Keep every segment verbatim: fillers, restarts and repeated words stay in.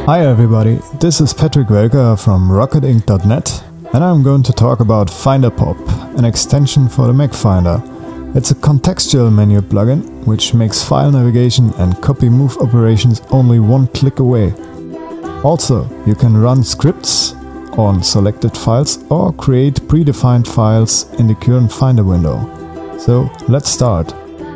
Hi everybody, this is Patrick Welker from rocket inc dot net and I'm going to talk about FinderPop, an extension for the Mac Finder. It's a contextual menu plugin which makes file navigation and copy move operations only one click away. Also, you can run scripts on selected files or create predefined files in the current Finder window. So let's start.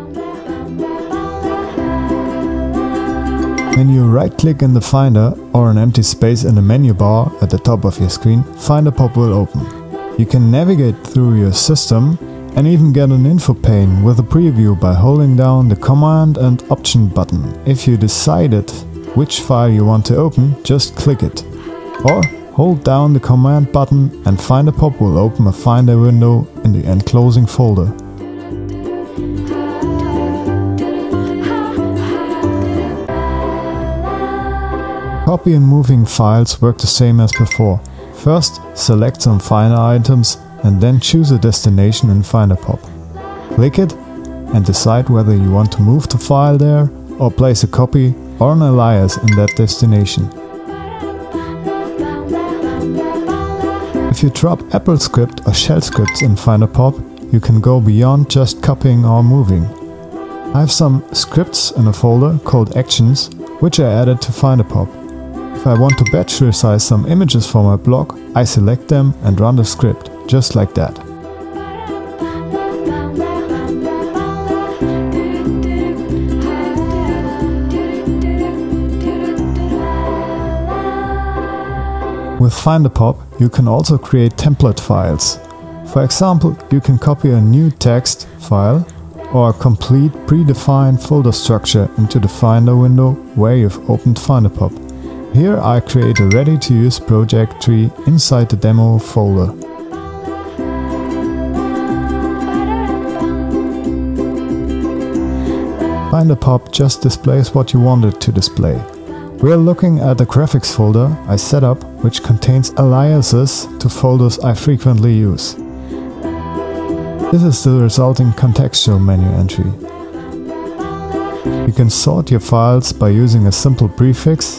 When you right-click in the Finder or an empty space in the menu bar at the top of your screen, FinderPop will open. You can navigate through your system and even get an info pane with a preview by holding down the Command and Option button. If you decided which file you want to open, just click it. Or hold down the Command button and FinderPop will open a Finder window in the enclosing folder. Copy and moving files work the same as before. First, select some Finder items and then choose a destination in FinderPop. Click it and decide whether you want to move the file there or place a copy or an alias in that destination. If you drop AppleScript or shell scripts in FinderPop, you can go beyond just copying or moving. I have some scripts in a folder called Actions, which I added to FinderPop. If I want to batch resize some images for my blog, I select them and run the script, just like that. With FinderPop, you can also create template files. For example, you can copy a new text file or a complete predefined folder structure into the Finder window where you've opened FinderPop. Here I create a ready-to-use project tree inside the demo folder. FinderPop just displays what you want it to display. We're looking at the graphics folder I set up, which contains aliases to folders I frequently use. This is the resulting contextual menu entry. You can sort your files by using a simple prefix.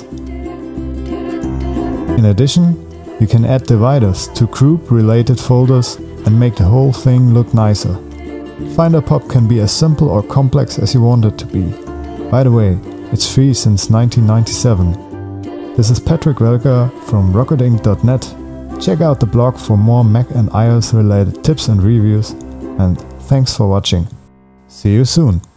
In addition, you can add dividers to group related folders and make the whole thing look nicer. FinderPop can be as simple or complex as you want it to be. By the way, it's free since nineteen ninety-seven. This is Patrick Welker from rocket inc dot net. Check out the blog for more Mac and iOS related tips and reviews, and thanks for watching. See you soon!